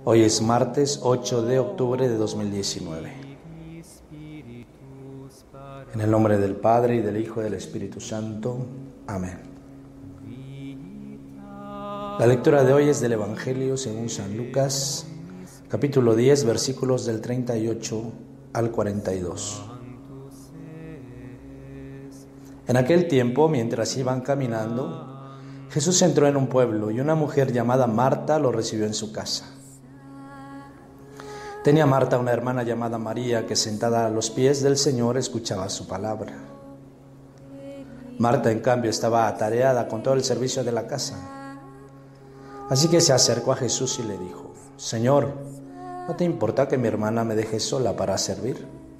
Hoy es martes 8 de octubre de 2019. En el nombre del Padre, y del Hijo, y del Espíritu Santo. Amén. La lectura de hoy es del Evangelio según San Lucas, capítulo 10, versículos del 38 al 42. En aquel tiempo, mientras iban caminando, Jesús entró en un pueblo y una mujer llamada Marta lo recibió en su casa. Tenía Marta una hermana llamada María que, sentada a los pies del Señor, escuchaba su palabra. Marta, en cambio, estaba atareada con todo el servicio de la casa. Así que se acercó a Jesús y le dijo: Señor, ¿no te importa que mi hermana me deje sola para servir?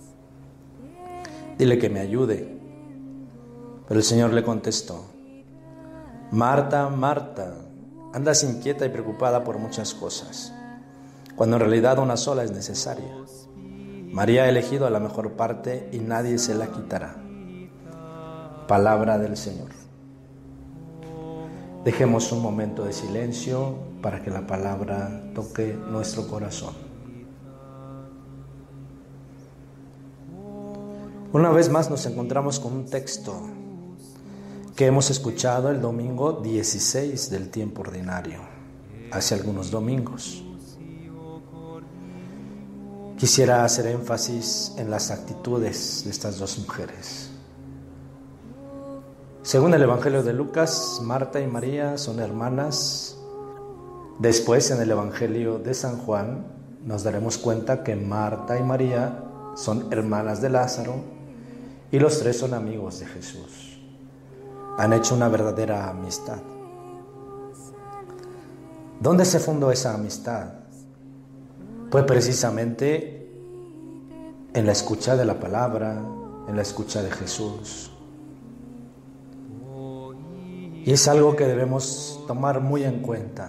Dile que me ayude. Pero el Señor le contestó: Marta, Marta, andas inquieta y preocupada por muchas cosas, cuando en realidad una sola es necesaria. María ha elegido la mejor parte y nadie se la quitará. Palabra del Señor. Dejemos un momento de silencio para que la palabra toque nuestro corazón. Una vez más nos encontramos con un texto que hemos escuchado el domingo 16 del tiempo ordinario, hace algunos domingos. Quisiera hacer énfasis en las actitudes de estas dos mujeres. Según el Evangelio de Lucas, Marta y María son hermanas. Después, en el Evangelio de San Juan, nos daremos cuenta que Marta y María son hermanas de Lázaro y los tres son amigos de Jesús. Han hecho una verdadera amistad. ¿Dónde se fundó esa amistad? Pues precisamente en la escucha de la palabra, en la escucha de Jesús. Y es algo que debemos tomar muy en cuenta.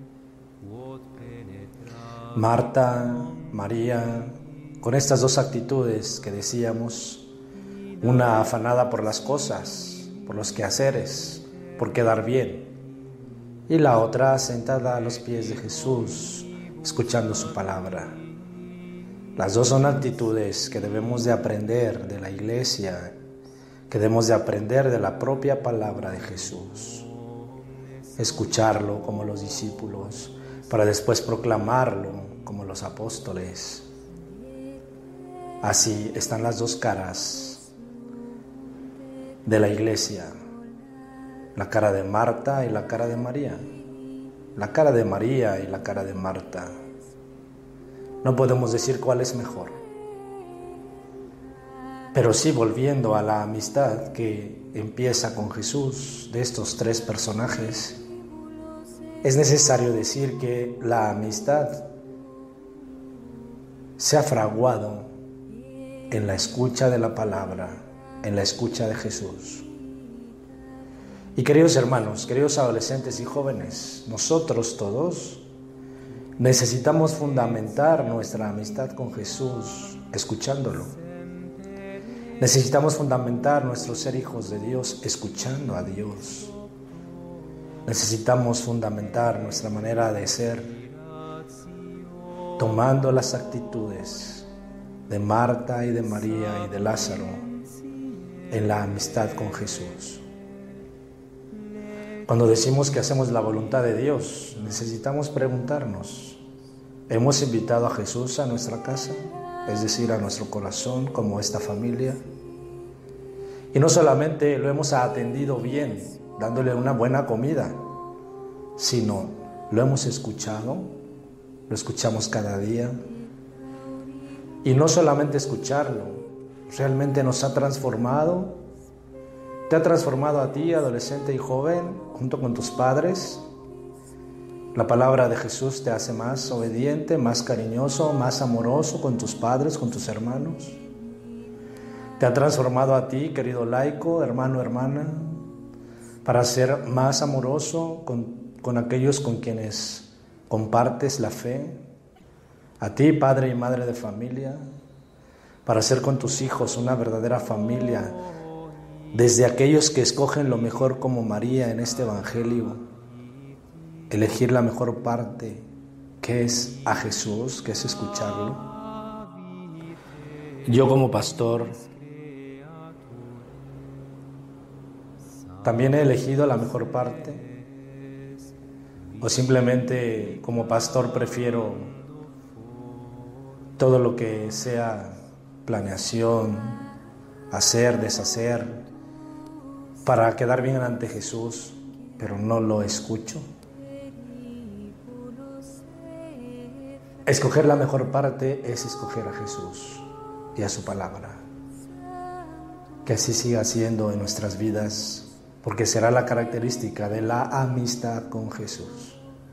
Marta, María, con estas dos actitudes que decíamos, una afanada por las cosas, por los quehaceres, por quedar bien, y la otra sentada a los pies de Jesús, escuchando su palabra. Las dos son actitudes que debemos de aprender de la Iglesia, que debemos de aprender de la propia palabra de Jesús. Escucharlo como los discípulos, para después proclamarlo como los apóstoles. Así están las dos caras de la Iglesia, la cara de Marta y la cara de María, la cara de María y la cara de Marta. No podemos decir cuál es mejor, pero sí, volviendo a la amistad que empieza con Jesús de estos tres personajes, es necesario decir que la amistad se ha fraguado en la escucha de la palabra, en la escucha de Jesús. Y queridos hermanos, queridos adolescentes y jóvenes, nosotros todos necesitamos fundamentar nuestra amistad con Jesús escuchándolo. Necesitamos fundamentar nuestro ser hijos de Dios escuchando a Dios. Necesitamos fundamentar nuestra manera de ser tomando las actitudes de Marta y de María y de Lázaro en la amistad con Jesús. Cuando decimos que hacemos la voluntad de Dios, necesitamos preguntarnos: ¿hemos invitado a Jesús a nuestra casa? Es decir, a nuestro corazón, como esta familia. Y no solamente lo hemos atendido bien, dándole una buena comida, sino lo hemos escuchado, lo escuchamos cada día. Y no solamente escucharlo, realmente nos ha transformado. ¿Te ha transformado a ti, adolescente y joven, junto con tus padres? La palabra de Jesús te hace más obediente, más cariñoso, más amoroso con tus padres, con tus hermanos. ¿Te ha transformado a ti, querido laico, hermano, hermana, para ser más amoroso con aquellos con quienes compartes la fe? A ti, padre y madre de familia, para ser con tus hijos una verdadera familia, desde aquellos que escogen lo mejor como María en este Evangelio, elegir la mejor parte, que qué es a Jesús, qué es escucharlo. Yo como pastor también he elegido la mejor parte, o simplemente como pastor prefiero todo lo que sea planeación, hacer, deshacer, para quedar bien ante Jesús, pero no lo escucho. Escoger la mejor parte es escoger a Jesús y a su palabra. Que así siga siendo en nuestras vidas, porque será la característica de la amistad con Jesús.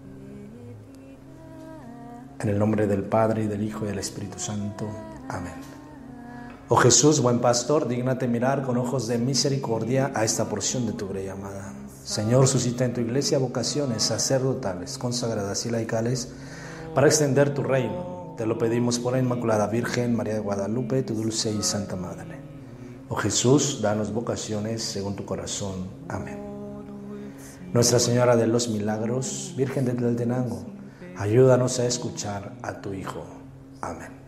En el nombre del Padre, y del Hijo, y del Espíritu Santo. Amén. Oh Jesús, buen pastor, dígnate mirar con ojos de misericordia a esta porción de tu grey amada. Señor, suscita en tu iglesia vocaciones sacerdotales, consagradas y laicales, para extender tu reino. Te lo pedimos por la Inmaculada Virgen María de Guadalupe, tu dulce y santa Madre. Oh Jesús, danos vocaciones según tu corazón. Amén. Nuestra Señora de los Milagros, Virgen de Tlaltenango, ayúdanos a escuchar a tu Hijo. Amén.